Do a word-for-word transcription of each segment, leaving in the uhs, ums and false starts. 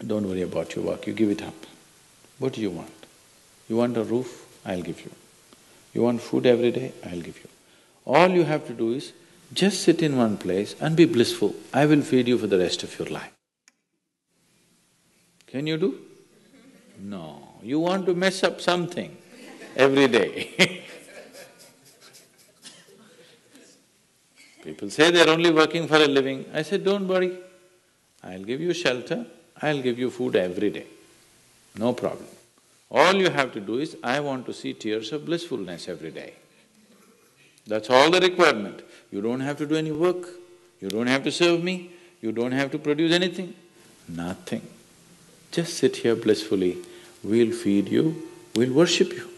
don't worry about your work, you give it up. What do you want? You want a roof? I'll give you. You want food every day? I'll give you. All you have to do is just sit in one place and be blissful. I will feed you for the rest of your life. Can you do? No, you want to mess up something every day. People say they're only working for a living. I said, don't worry, I'll give you shelter, I'll give you food every day, no problem. All you have to do is, I want to see tears of blissfulness every day. That's all the requirement. You don't have to do any work, you don't have to serve me, you don't have to produce anything, nothing. Just sit here blissfully, we'll feed you, we'll worship you.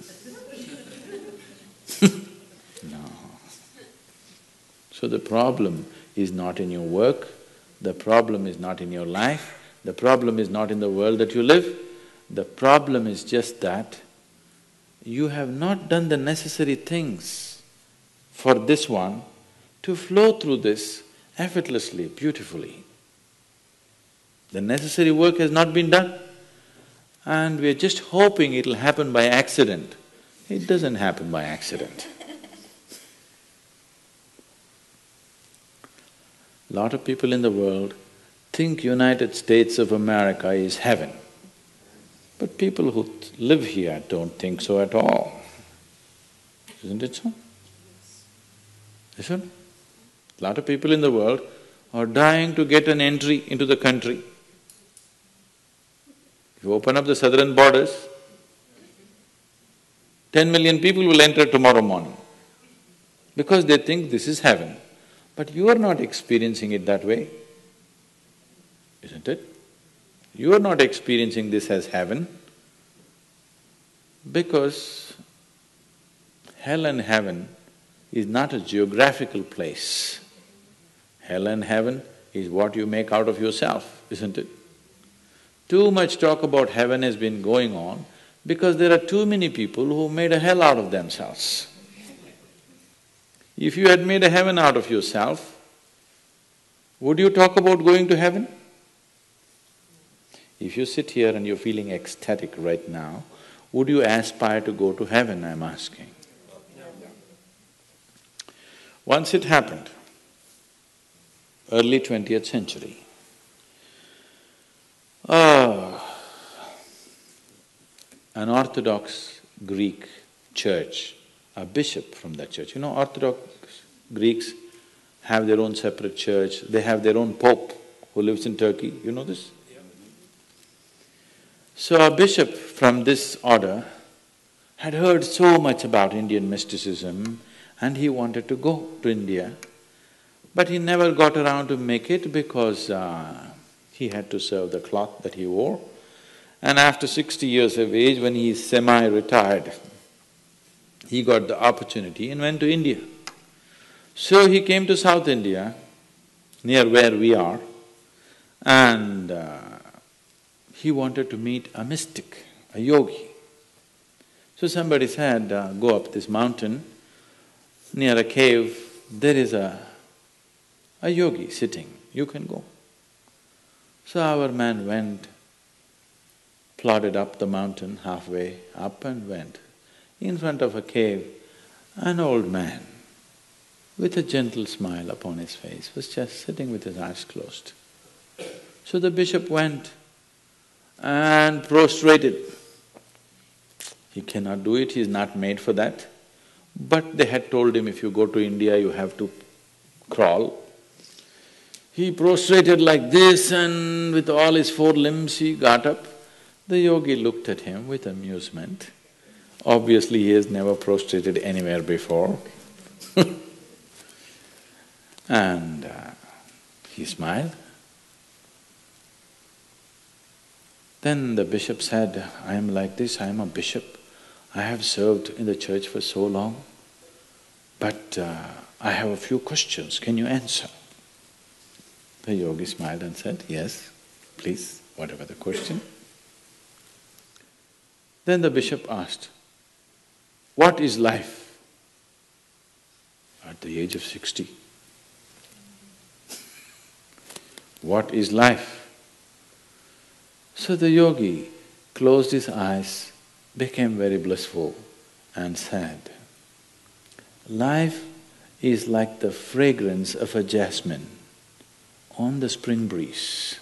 No. So the problem is not in your work, the problem is not in your life, the problem is not in the world that you live, the problem is just that you have not done the necessary things for this one to flow through this effortlessly, beautifully. The necessary work has not been done and we are just hoping it'll happen by accident. It doesn't happen by accident. Lot of people in the world think United States of America is heaven. But people who live here don't think so at all. Isn't it so? Isn't it? A lot of people in the world are dying to get an entry into the country. If you open up the southern borders, ten million people will enter tomorrow morning because they think this is heaven. But you are not experiencing it that way, isn't it? You are not experiencing this as heaven because hell and heaven is not a geographical place. Hell and heaven is what you make out of yourself, isn't it? Too much talk about heaven has been going on because there are too many people who made a hell out of themselves. If you had made a heaven out of yourself, would you talk about going to heaven? If you sit here and you're feeling ecstatic right now, would you aspire to go to heaven, I'm asking? Once it happened, early twentieth century, uh, an Orthodox Greek church, a bishop from that church, you know, Orthodox Greeks have their own separate church, they have their own pope who lives in Turkey, you know this? So a bishop from this order had heard so much about Indian mysticism and he wanted to go to India, but he never got around to make it because uh, he had to serve the cloth that he wore. And after sixty years of age, when he is semi-retired, he got the opportunity and went to India. So he came to South India, near where we are, and uh, he wanted to meet a mystic, a yogi. So somebody said, uh, go up this mountain, near a cave, there is a, a yogi sitting, you can go. So our man went, plodded up the mountain, halfway up and went. In front of a cave, an old man with a gentle smile upon his face was just sitting with his eyes closed. So the bishop went and prostrated. He cannot do it, he is not made for that. But they had told him, if you go to India, you have to crawl. He prostrated like this and with all his four limbs he got up. The yogi looked at him with amusement. Obviously, he has never prostrated anywhere before. And uh, he smiled. Then the bishop said, I am like this, I am a bishop. I have served in the church for so long, but uh, I have a few questions, can you answer? The yogi smiled and said, yes, please, whatever the question. Then the bishop asked, what is life? At the age of sixty. What is life? So the yogi closed his eyes, became very blissful and said, life is like the fragrance of a jasmine on the spring breeze.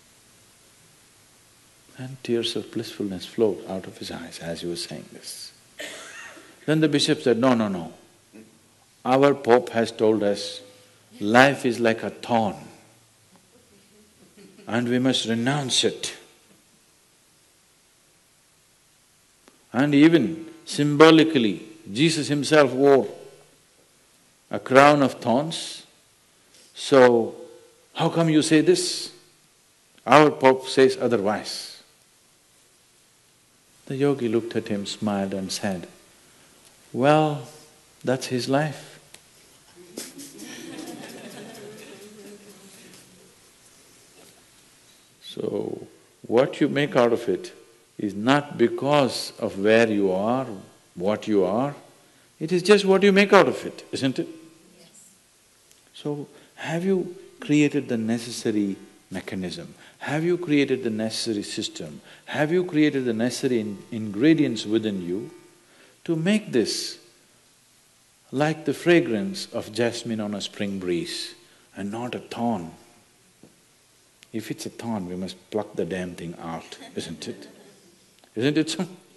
And tears of blissfulness flowed out of his eyes as he was saying this. Then the bishop said, no, no, no. Our Pope has told us life is like a thorn and we must renounce it. And even symbolically, Jesus himself wore a crown of thorns. So, how come you say this? Our Pope says otherwise. The yogi looked at him, smiled and said, well, that's his life. So, what you make out of it is not because of where you are, what you are, it is just what you make out of it, isn't it? Yes. So, have you created the necessary mechanism? Have you created the necessary system? Have you created the necessary in ingredients within you to make this like the fragrance of jasmine on a spring breeze and not a thorn? If it's a thorn, we must pluck the damn thing out, isn't it? Isn't it so?